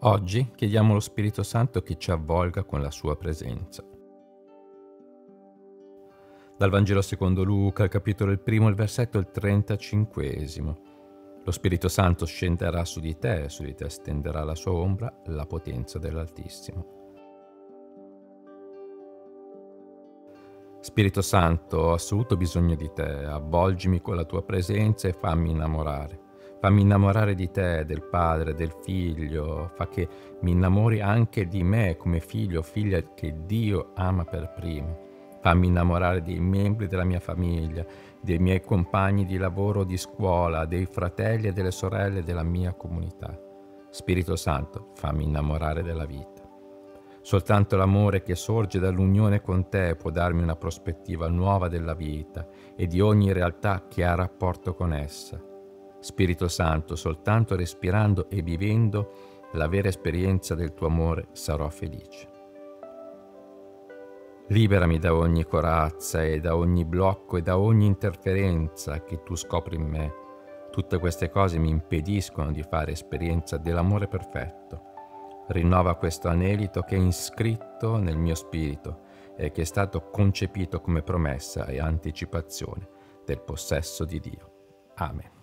Oggi chiediamo allo Spirito Santo che ci avvolga con la sua presenza. Dal Vangelo secondo Luca, il capitolo 1, il versetto il 35. Lo Spirito Santo scenderà su di te stenderà la sua ombra, la potenza dell'Altissimo. Spirito Santo, ho assoluto bisogno di te, avvolgimi con la tua presenza e fammi innamorare. Fammi innamorare di te, del Padre, del Figlio, fa che mi innamori anche di me come figlio o figlia che Dio ama per primo. Fammi innamorare dei membri della mia famiglia, dei miei compagni di lavoro o di scuola, dei fratelli e delle sorelle della mia comunità. Spirito Santo, fammi innamorare della vita. Soltanto l'amore che sorge dall'unione con te può darmi una prospettiva nuova della vita e di ogni realtà che ha rapporto con essa. Spirito Santo, soltanto respirando e vivendo la vera esperienza del tuo amore sarò felice. Liberami da ogni corazza e da ogni blocco e da ogni interferenza che tu scopri in me. Tutte queste cose mi impediscono di fare esperienza dell'amore perfetto. Rinnova questo anelito che è iscritto nel mio spirito e che è stato concepito come promessa e anticipazione del possesso di Dio. Amen.